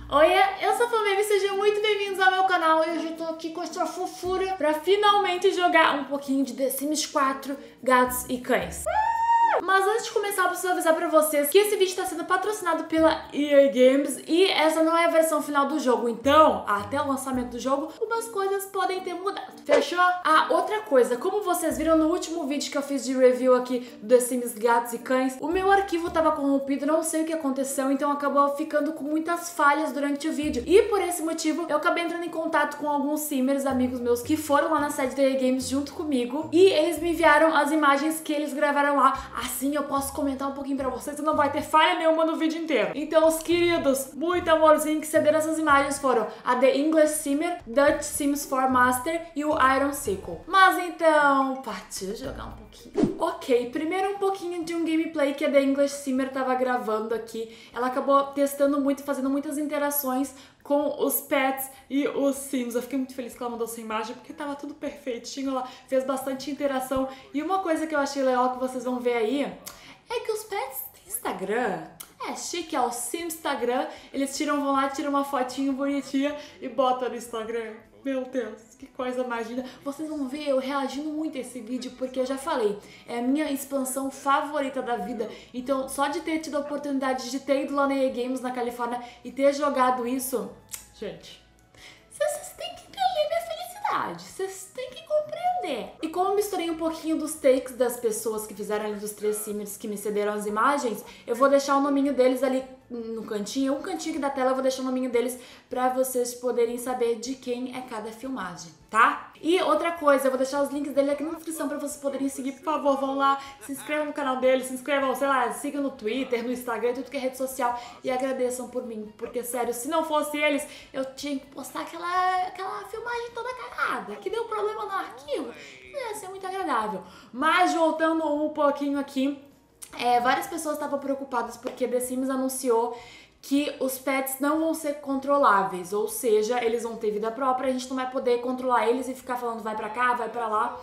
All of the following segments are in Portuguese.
Oiê, eu sou a Flameme, sejam muito bem-vindos ao meu canal. Hoje eu tô aqui com essa fofura pra finalmente jogar um pouquinho de The Sims 4, Gatos e Cães. Mas antes de começar, eu preciso avisar pra vocês que esse vídeo tá sendo patrocinado pela EA Games e essa não é a versão final do jogo, então, até o lançamento do jogo, algumas coisas podem ter mudado. Fechou? Ah, outra coisa, como vocês viram no último vídeo que eu fiz de review aqui do The Sims Gatos e Cães, o meu arquivo tava corrompido, não sei o que aconteceu, então acabou ficando com muitas falhas durante o vídeo. E por esse motivo, eu acabei entrando em contato com alguns simmers, amigos meus, que foram lá na sede da EA Games junto comigo e eles me enviaram as imagens que eles gravaram lá. Assim eu posso comentar um pouquinho pra vocês e não vai ter falha nenhuma no vídeo inteiro. Então os queridos, muito amorzinho, que cederam essas imagens foram a The English Simmer, Dutch Sims 4 Master e o Iron Sickle. Mas então, partiu jogar um pouquinho. Ok, primeiro um pouquinho de um gameplay que a The English Simmer tava gravando aqui. Ela acabou testando muito, fazendo muitas interações com os pets e os sims. Eu fiquei muito feliz que ela mandou essa imagem porque tava tudo perfeitinho, ela fez bastante interação. E uma coisa que eu achei legal que vocês vão ver aí é que os pets têm Instagram. É chique, é o Simstagram. Eles vão lá, tiram uma fotinho bonitinha e botam no Instagram. Meu Deus, que coisa mais linda. Vocês vão ver eu reagindo muito a esse vídeo porque eu já falei, é a minha expansão favorita da vida. Então, só de ter tido a oportunidade de ter ido lá na EA Games na Califórnia e ter jogado isso, gente, vocês têm que entender minha felicidade. Vocês têm que compreender. E como eu misturei um pouquinho dos takes das pessoas que fizeram ali dos 3 simmers que me cederam as imagens, eu vou deixar o nominho deles ali no cantinho, um cantinho aqui da tela, eu vou deixar o nominho deles pra vocês poderem saber de quem é cada filmagem, tá? E outra coisa, eu vou deixar os links dele aqui na descrição pra vocês poderem seguir. Por favor, vão lá, se inscrevam no canal dele, se inscrevam, sei lá, sigam no Twitter, no Instagram, tudo que é rede social e agradeçam por mim, porque sério, se não fosse eles, eu tinha que postar aquela filmagem toda cagada, que deu problema no arquivo, não ia ser muito agradável. Mas voltando um pouquinho aqui, várias pessoas estavam preocupadas porque The Sims anunciou que os pets não vão ser controláveis, ou seja, eles vão ter vida própria, a gente não vai poder controlar eles e ficar falando vai pra cá, vai pra lá.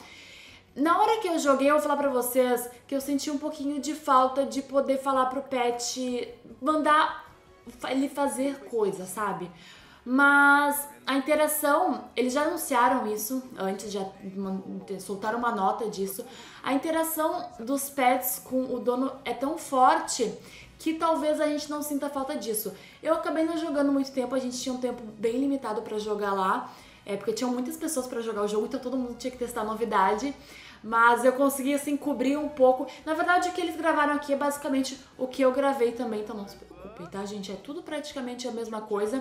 Na hora que eu joguei, eu vou falar pra vocês que eu senti um pouquinho de falta de poder falar pro pet, mandar ele fazer coisa, sabe? Mas a interação, eles já anunciaram isso antes, já soltaram uma nota disso. A interação dos pets com o dono é tão forte que talvez a gente não sinta falta disso. Eu acabei não jogando muito tempo, a gente tinha um tempo bem limitado pra jogar lá, porque tinham muitas pessoas pra jogar o jogo, então todo mundo tinha que testar novidade. Mas eu consegui, assim, cobrir um pouco. Na verdade, o que eles gravaram aqui é basicamente o que eu gravei também, então não se preocupem, tá, gente? É tudo praticamente a mesma coisa.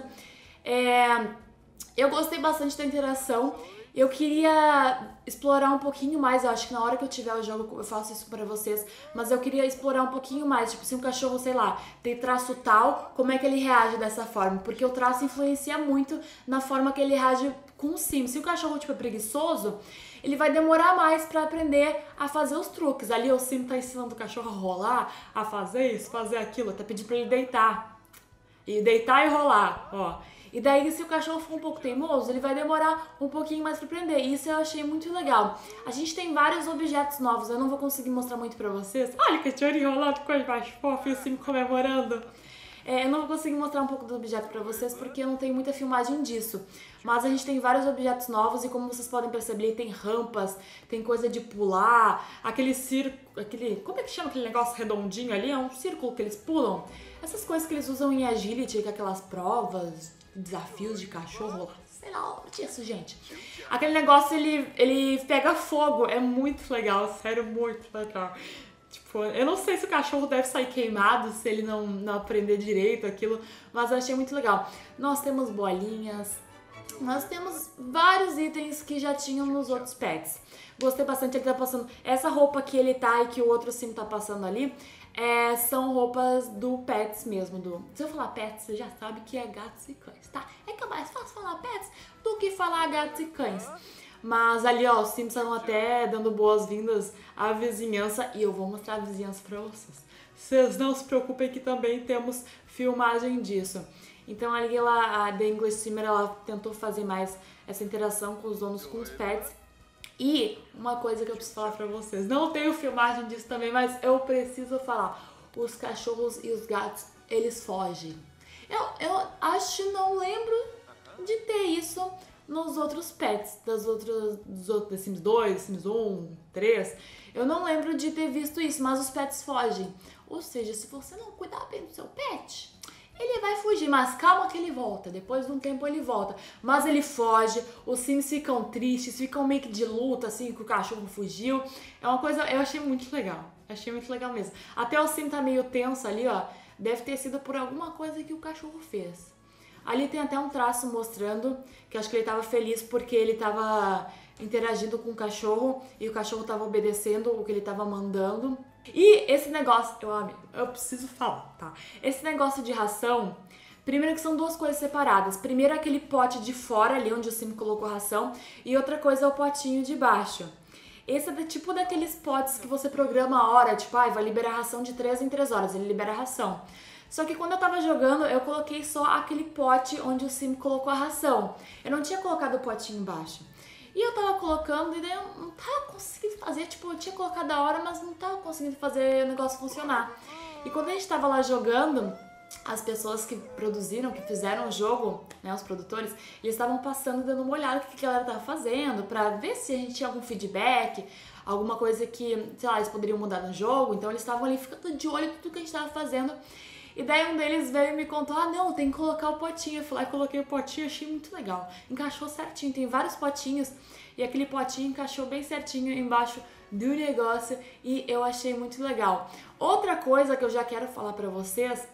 Eu gostei bastante da interação. Eu queria explorar um pouquinho mais, eu acho que na hora que eu tiver o jogo eu faço isso pra vocês, mas eu queria explorar um pouquinho mais, tipo, se um cachorro, sei lá, tem traço tal, como é que ele reage dessa forma? Porque o traço influencia muito na forma que ele reage com o sim. Se o cachorro, tipo, é preguiçoso, ele vai demorar mais pra aprender a fazer os truques. Ali o sim tá ensinando o cachorro a rolar, a fazer isso, fazer aquilo, até pedir pra ele deitar. E deitar e rolar, ó. E daí, se o cachorro for um pouco teimoso, ele vai demorar um pouquinho mais pra aprender. E isso eu achei muito legal. A gente tem vários objetos novos, eu não vou conseguir mostrar muito pra vocês. Olha o cachorro enrolado, coisa mais fofa, assim, comemorando. Eu não vou conseguir mostrar um pouco do objeto pra vocês, porque eu não tenho muita filmagem disso. Mas a gente tem vários objetos novos e como vocês podem perceber, tem rampas, tem coisa de pular, aquele como é que chama aquele negócio redondinho ali? É um círculo que eles pulam. Essas coisas que eles usam em Agility, que é aquelas provas, desafios de cachorro, sei lá, disso, gente. Aquele negócio, ele pega fogo, é muito legal, sério, muito legal. Tipo, eu não sei se o cachorro deve sair queimado se ele não aprender direito aquilo, mas eu achei muito legal. Nós temos bolinhas, nós temos vários itens que já tinham nos outros pets. Gostei bastante, ele tá passando essa roupa que ele tá e que o outro sim tá passando ali. São roupas do Pets mesmo. Se eu falar Pets, você já sabe que é gatos e cães, tá? É que é mais fácil falar Pets do que falar gatos e cães. Mas ali, ó, os Sims estão até dando boas-vindas à vizinhança e eu vou mostrar a vizinhança pra vocês. Vocês não se preocupem que também temos filmagem disso. Então ali a The English Simmer, ela tentou fazer mais essa interação com os donos, com os pets. E uma coisa que eu preciso falar pra vocês, não tenho filmagem disso também, mas eu preciso falar. Os cachorros e os gatos, eles fogem. Eu acho que não lembro de ter isso nos outros pets, dos outros The Sims 2, Sims 1, 3. Eu não lembro de ter visto isso, mas os pets fogem. Ou seja, se você não cuidar bem do seu pet, ele vai fugir, mas calma que ele volta. Depois de um tempo ele volta. Mas ele foge, os Sims ficam tristes, ficam meio que de luta, assim, que o cachorro fugiu. É uma coisa, eu achei muito legal. Achei muito legal mesmo. Até o Sim tá meio tenso ali, ó. Deve ter sido por alguma coisa que o cachorro fez. Ali tem até um traço mostrando que acho que ele tava feliz porque ele tava interagindo com o cachorro e o cachorro tava obedecendo o que ele tava mandando. E esse negócio, eu preciso falar, tá? Esse negócio de ração, primeiro que são duas coisas separadas. Primeiro aquele pote de fora ali onde o Sim colocou a ração e outra coisa é o potinho de baixo. Esse é tipo daqueles potes que você programa a hora, tipo, vai liberar ração de 3 em 3 horas, ele libera a ração. Só que quando eu tava jogando, eu coloquei só aquele pote onde o Sim colocou a ração. Eu não tinha colocado o potinho embaixo. E eu tava colocando e daí eu não tava conseguindo fazer, tipo, eu tinha colocado a hora, mas não tava conseguindo fazer o negócio funcionar. E quando a gente tava lá jogando, as pessoas que produziram, que fizeram o jogo, né, os produtores, eles estavam passando, dando uma olhada no que a galera tava fazendo, pra ver se a gente tinha algum feedback, alguma coisa que, sei lá, eles poderiam mudar no jogo. Então eles estavam ali ficando de olho em tudo que a gente tava fazendo. E daí um deles veio e me contou, não, tem que colocar o potinho. Eu fui lá e coloquei o potinho, achei muito legal. Encaixou certinho, tem vários potinhos e aquele potinho encaixou bem certinho embaixo do negócio e eu achei muito legal. Outra coisa que eu já quero falar pra vocês,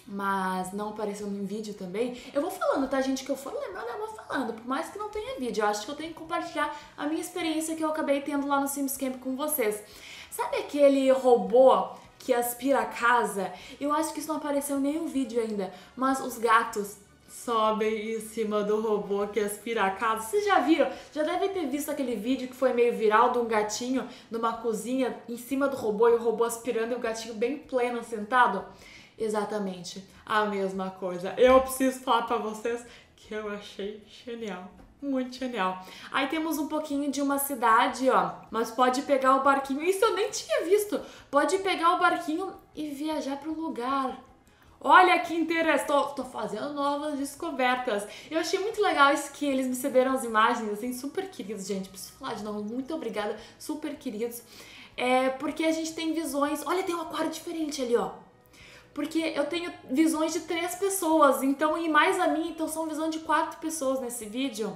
mas não apareceu no vídeo também, eu vou falando, tá, gente? Que eu for lembrando, eu vou falando, por mais que não tenha vídeo. Eu acho que eu tenho que compartilhar a minha experiência que eu acabei tendo lá no Sims Camp com vocês. Sabe aquele robô que aspira a casa? Eu acho que isso não apareceu nem no vídeo ainda, mas os gatos sobem em cima do robô que aspira a casa. Vocês já viram? Já devem ter visto aquele vídeo que foi meio viral de um gatinho numa cozinha em cima do robô e o robô aspirando e o gatinho bem pleno sentado? Exatamente a mesma coisa. Eu preciso falar pra vocês que eu achei genial. Muito genial. Aí temos um pouquinho de uma cidade, ó. Mas pode pegar o barquinho. Isso eu nem tinha visto. Pode pegar o barquinho e viajar pro lugar. Olha que interessante. Tô fazendo novas descobertas. Eu achei muito legal isso que eles me cederam as imagens, assim, super queridos, gente. Preciso falar de novo. Muito obrigada. Super queridos. Porque a gente tem visões. Olha, tem um aquário diferente ali, ó. Porque eu tenho visões de 3 pessoas, então, e mais a minha, então são visões de 4 pessoas nesse vídeo.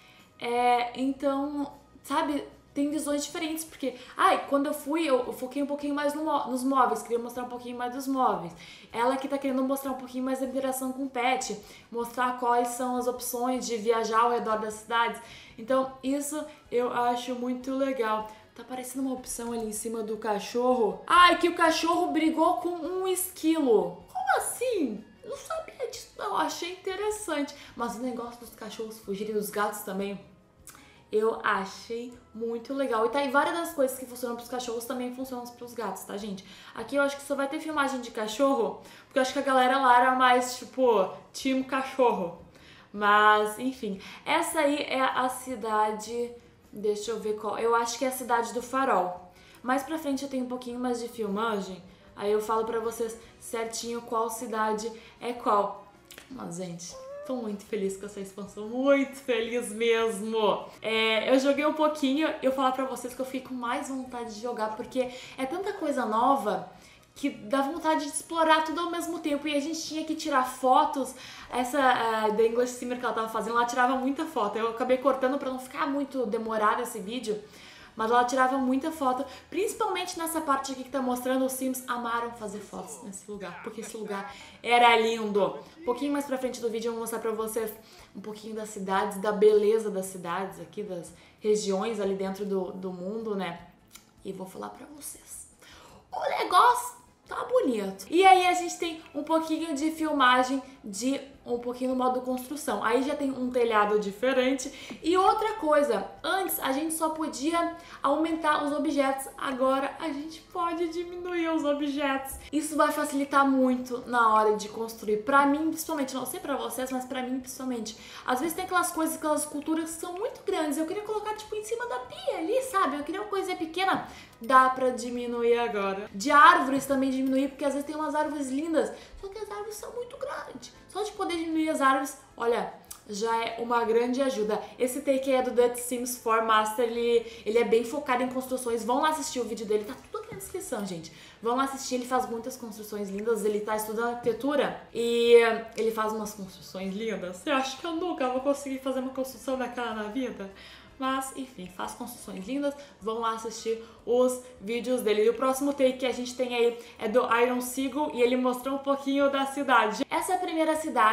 Então, sabe, tem visões diferentes, porque, quando eu fui, eu foquei um pouquinho mais nos móveis, queria mostrar um pouquinho mais dos móveis. Ela que tá querendo mostrar um pouquinho mais da interação com o pet, mostrar quais são as opções de viajar ao redor das cidades. Então, isso eu acho muito legal. Tá aparecendo uma opção ali em cima do cachorro. Que o cachorro brigou com um esquilo. Como assim? Não sabia disso, não. Achei interessante. Mas o negócio dos cachorros fugirem, dos gatos também, eu achei muito legal. E tá aí, várias das coisas que funcionam pros cachorros também funcionam pros gatos, tá, gente? Aqui eu acho que só vai ter filmagem de cachorro, porque eu acho que a galera lá era mais, tipo, time cachorro. Mas, enfim. Essa aí é a cidade... Deixa eu ver qual. Eu acho que é a cidade do Farol. Mais pra frente eu tenho um pouquinho mais de filmagem. Aí eu falo pra vocês certinho qual cidade é qual. Mas, gente, tô muito feliz com essa expansão. Muito feliz mesmo. Eu joguei um pouquinho. Eu falar pra vocês que eu fiquei com mais vontade de jogar. Porque é tanta coisa nova que dá vontade de explorar tudo ao mesmo tempo. E a gente tinha que tirar fotos. Essa da English Simmer que ela tava fazendo, ela tirava muita foto. Eu acabei cortando pra não ficar muito demorado esse vídeo. Mas ela tirava muita foto, principalmente nessa parte aqui que tá mostrando. Os Sims amaram fazer fotos nesse lugar, porque esse lugar era lindo. Um pouquinho mais pra frente do vídeo eu vou mostrar pra vocês um pouquinho das cidades, da beleza das cidades aqui, das regiões ali dentro do mundo, né? E vou falar pra vocês. O negócio tá bonito. E aí a gente tem um pouquinho de filmagem de um pouquinho no modo construção. Aí já tem um telhado diferente. E outra coisa, antes a gente só podia aumentar os objetos, agora a gente pode diminuir os objetos. Isso vai facilitar muito na hora de construir. Pra mim, principalmente, não sei pra vocês, mas pra mim, principalmente. Às vezes tem aquelas coisas, aquelas esculturas que são muito grandes. Eu queria colocar, tipo, em cima da pia ali, sabe? Eu queria uma coisa pequena. Dá pra diminuir agora. De árvores também diminuir, porque às vezes tem umas árvores lindas, só que as árvores são muito grandes. Só de poder diminuir as árvores, olha, já é uma grande ajuda. Esse take é do The Sims 4 Master, ele é bem focado em construções. Vão lá assistir o vídeo dele, tá tudo aqui na descrição, gente. Vão lá assistir, ele faz muitas construções lindas, ele tá estudando arquitetura e ele faz umas construções lindas. Você acha que eu nunca vou conseguir fazer uma construção daquela na vida? Mas, enfim, faz construções lindas, vão lá assistir os vídeos dele. E o próximo take que a gente tem aí é do Iron Seagull e ele mostrou um pouquinho da cidade. Essa é a primeira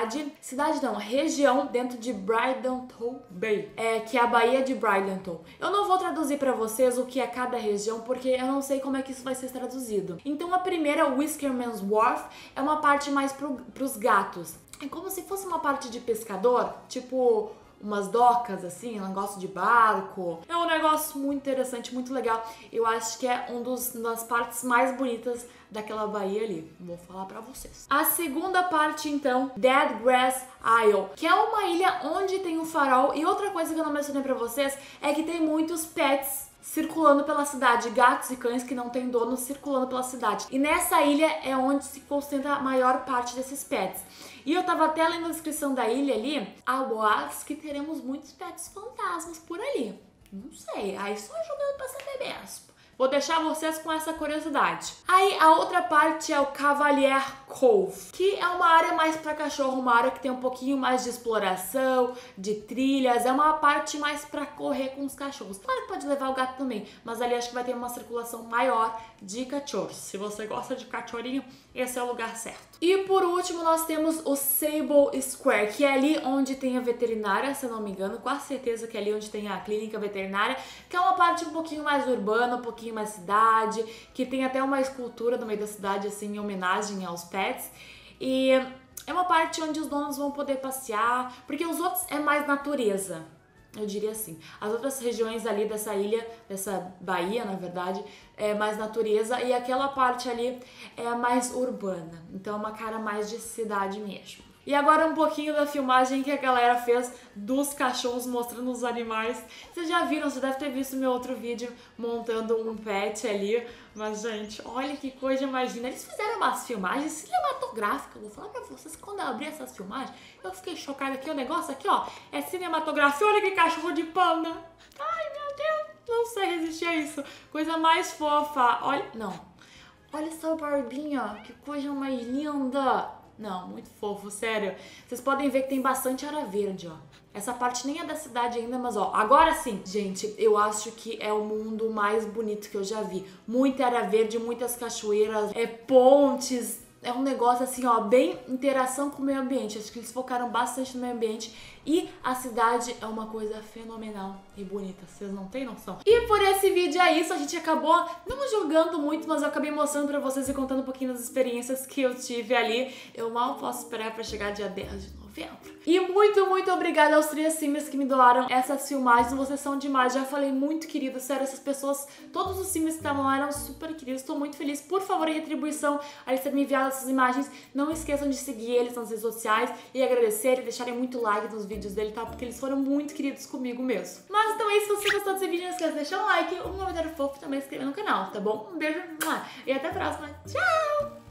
região dentro de Brydenton Bay, que é a Baía de Brydenton. Eu não vou traduzir pra vocês o que é cada região, porque eu não sei como é que isso vai ser traduzido. Então a primeira, Whiskerman's Wharf, é uma parte mais pros gatos. É como se fosse uma parte de pescador, tipo umas docas, assim, um negócio de barco. É um negócio muito interessante, muito legal. Eu acho que é uma das partes mais bonitas daquela baía ali. Vou falar pra vocês. A segunda parte, então, Dead Grass Isle, que é uma ilha onde tem um farol. E outra coisa que eu não mencionei pra vocês é que tem muitos pets circulando pela cidade, gatos e cães que não tem dono circulando pela cidade. E nessa ilha é onde se concentra a maior parte desses pets. E eu tava até lendo a descrição da ilha ali, há boatos que teremos muitos pets fantasmas por ali. Não sei, aí só jogando pra saber mesmo. Vou deixar vocês com essa curiosidade. Aí a outra parte é o Cavalier Cove, que é uma área mais para cachorro, uma área que tem um pouquinho mais de exploração, de trilhas, é uma parte mais para correr com os cachorros. Claro que pode levar o gato também, mas ali acho que vai ter uma circulação maior de cachorros. Se você gosta de cachorrinho, esse é o lugar certo. E por último nós temos o Sable Square, que é ali onde tem a veterinária, se eu não me engano, quase certeza que é ali onde tem a clínica veterinária, que é uma parte um pouquinho mais urbana, um pouquinho mais cidade, que tem até uma escultura no meio da cidade, assim, em homenagem aos pets. E é uma parte onde os donos vão poder passear, porque os outros é mais natureza, eu diria assim. As outras regiões ali dessa ilha, dessa baía, na verdade, é mais natureza, e aquela parte ali é mais urbana. Então é uma cara mais de cidade mesmo. E agora um pouquinho da filmagem que a galera fez dos cachorros mostrando os animais. Vocês já viram, você deve ter visto meu outro vídeo montando um pet ali. Mas, gente, olha que coisa mais linda. Eles fizeram umas filmagens cinematográficas. Vou falar pra vocês, quando eu abri essas filmagens, eu fiquei chocada aqui. O negócio aqui, ó, é cinematográfico. Olha que cachorro de panda. Ai, meu Deus, não sei resistir a isso. Coisa mais fofa. Olha, não. Olha essa barbinha, que coisa mais linda. Não, muito fofo, sério. Vocês podem ver que tem bastante área verde, ó. Essa parte nem é da cidade ainda, mas ó, agora sim. Gente, eu acho que é o mundo mais bonito que eu já vi. Muita área verde, muitas cachoeiras, pontes. É um negócio assim, ó, bem interação com o meio ambiente. Acho que eles focaram bastante no meio ambiente. E a cidade é uma coisa fenomenal e bonita, vocês não têm noção. E por esse vídeo é isso, a gente acabou não jogando muito, mas eu acabei mostrando pra vocês e contando um pouquinho das experiências que eu tive ali. Eu mal posso esperar pra chegar dia 10 de novembro. E muito, muito obrigada aos 3 Sims que me doaram essas filmagens, vocês são demais, já falei, muito querido, sério, essas pessoas, todos os Sims que estavam lá eram super queridos, tô muito feliz, por favor, em retribuição a eles terem me enviado essas imagens, não esqueçam de seguir eles nas redes sociais e agradecer e deixarem muito like nos vídeos dele, tá? Porque eles foram muito queridos comigo mesmo. Mas então é isso, se você gostou desse vídeo, não esqueça de deixar um like, um comentário fofo e também se inscrever no canal, tá bom? Um beijo e até a próxima. Tchau!